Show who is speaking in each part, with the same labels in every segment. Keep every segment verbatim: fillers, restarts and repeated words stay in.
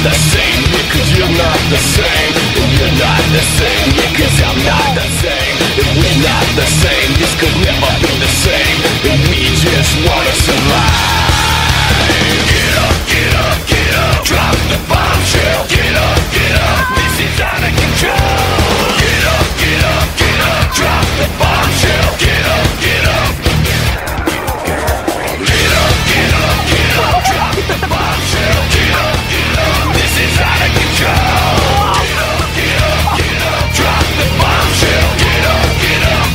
Speaker 1: the same, yeah, cause you're not the same. And you're not the same, yeah, cause I'm not the same. And we're not the same, this could never be the same. And we just wanna survive. Get up, get up, get up, drop the bombshell. Get up, get up, this is out of control. Get up, get up, get up, drop the bombshell. Get up, get up. Get up, get up, get up, drop the bombshell. Get up, get up, this is out of control. Get up, get up, get up, drop the bombshell. Get up, get up.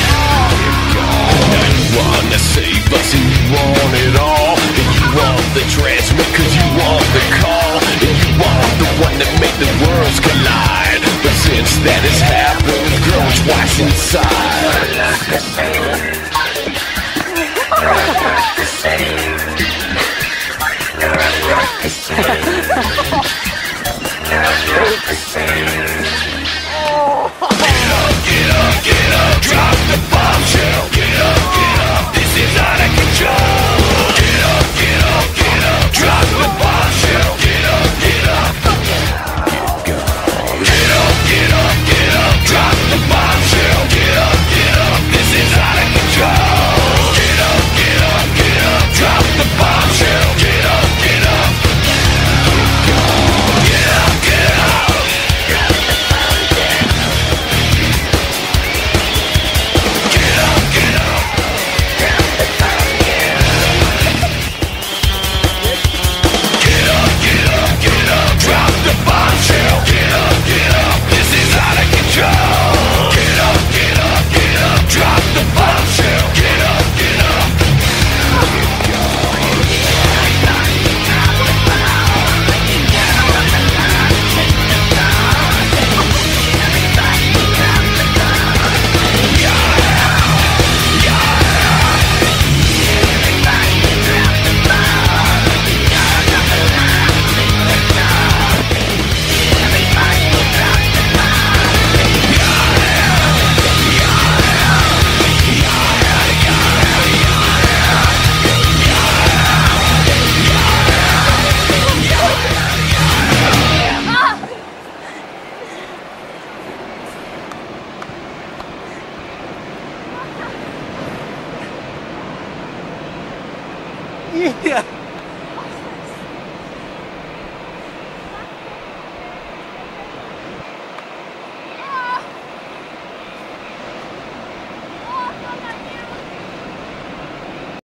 Speaker 1: Now you wanna save us and you want it all. And you want the transmit cause you want the call. And you want the one that make the worlds collide. But since that has happened, we've grown twice inside. We're not the same. We're not the same. We're not the same. We're not the same. Get up, get up, get up, drop the bombshell. Get up, get up, this is out of control. Get up, get up, get up, drop the bombshell. Get up, get up. Get up, get up, get up, drop the bombshell. Get up, get up, this is out of control. Get up, get up, get up, drop the bombshell. Get up, get up. Get up, get up. Drop the bombshell. Get up, get up. Drop the bombshell. Get up, get up, get up, drop the bombshell. Get up, get up, this is out of control. Get up, get up, get up, drop the bombshell. Get up, get up.
Speaker 2: Yeah.